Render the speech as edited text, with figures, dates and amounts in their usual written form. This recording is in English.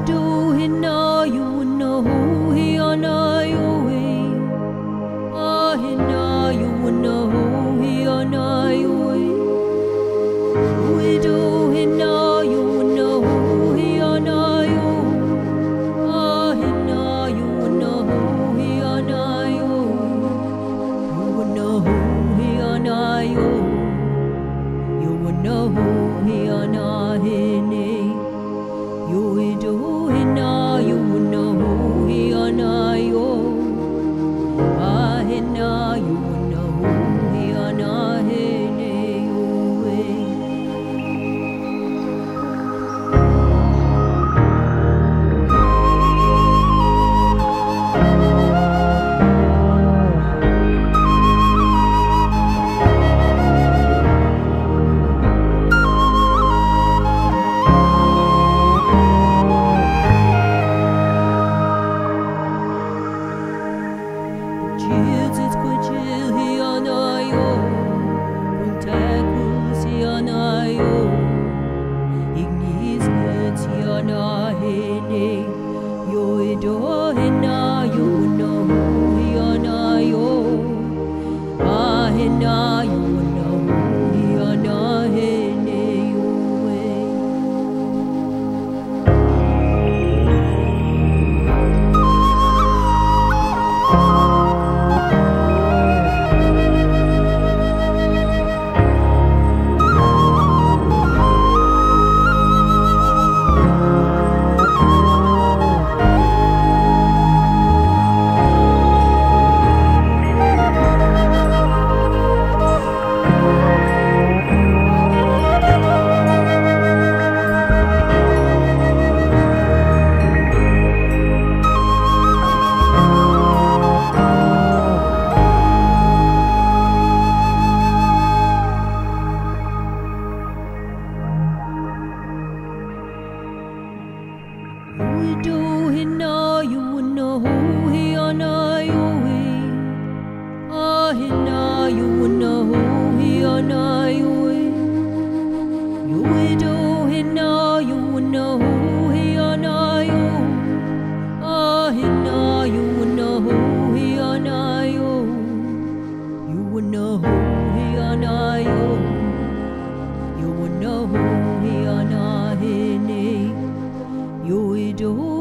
do hina you know who he on I way. Ah hina you know who he on I way. We do hina you know who he on I way. Ah hina you know who he on I way. You know who he on I way. You know who he on I way. You do hina, you know who he on I-o. Ah hina, you know who he on I-hene, Jesus kuchil he on I-o. Kuntakus he on I-o. Ignis nuts he on I-hene. Yo do hina, you know who he on I-o. Ah hina, you know who he on I-hene, you We do hina, you know who he on I-o. Ah hina, you know who he on I-o. You do hina, you know who he on I-o. Ah hina, you know who he on I-o. You know who he on I-o. You know who he on I-hene. You do